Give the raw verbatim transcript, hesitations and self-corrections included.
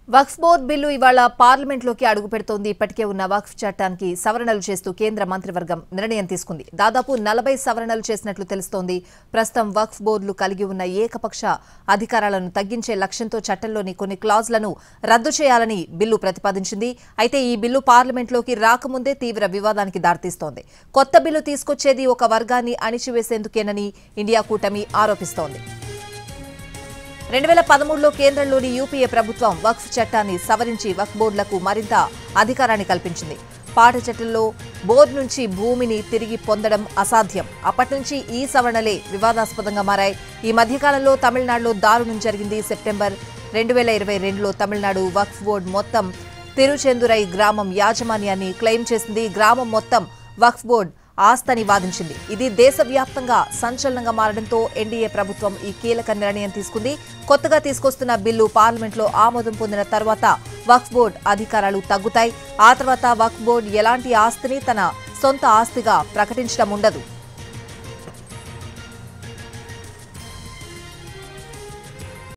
వక్ఫ్ board bill ఇవాళ పార్లమెంట్లోకి అడుగుపెడుతోంది. ఇప్పటికే ఉన్న వక్ఫ్ చట్టానికి సవరణలు చేస్తూ కేంద్ర మంత్రివర్గం నిర్ణయం తీసుకుంది. దాదాపు నలభై సవరణలు చేసినట్లు తెలుస్తోంది. ప్రస్తుతం వక్ఫ్ బోర్డులు కలిగి ఉన్న ఏకపక్ష అధికారాలను తగ్గించే లక్ష్యంతో చట్టంలోని కొన్ని క్లాజ్లను రద్దు చేయాలని బిల్లు ప్రతిపాదించింది. అయితే ఈ బిల్లు పార్లమెంట్లోకి రాకముందే తీవ్ర వివాదానికి దారితీస్తోంది. కొత్త బిల్లు తీసుకొచ్చేది ఒక వర్గాన్ని అణిచివేసేందుకేనని ఇండియా కూటమి ఆరోపిస్తోంది. రెండు వేల పదమూడులో కేంద్రంలోని యూపీఏ ప్రభుత్వం వక్ఫ్ చట్టాన్ని సవరించి వక్ఫ్ బోర్డులకు మరింత అధికారాన్ని కల్పించింది. పాత చట్టంలో బోర్డు నుంచి భూమిని తిరిగి పొందడం అసాధ్యం. అప్పటి నుంచి ఈ సవరణలే వివాదాస్పదంగా మారాయి. ఈ మధ్యకాలంలో తమిళనాడులో దారుణం జరిగింది. సెప్టెంబర్ రెండు వేల ఇరవై రెండులో తమిళనాడు వక్ఫ్ బోర్డు మొత్తం తిరుచెందురై గ్రామం యాజమాన్యాన్ని క్లెయిమ్ చేసింది. గ్రామం మొత్తం వక్ఫ్ బోర్డు ఆస్తని వాదించింది. ఇది దేశవ్యాప్తంగా సంచలనంగా మారడంతో ఎన్డీఏ ప్రభుత్వం ఈ కీలక నిర్ణయం తీసుకుంది. కొత్తగా తీసుకొస్తున్న బిల్లు పార్లమెంట్లో ఆమోదం పొందిన తర్వాత వక్ఫ్ బోర్డు అధికారాలు తగ్గుతాయి. ఆ తర్వాత వక్ఫ్ బోర్డు ఎలాంటి ఆస్తిని తన సొంత ఆస్తిగా ప్రకటించడం ఉండదు.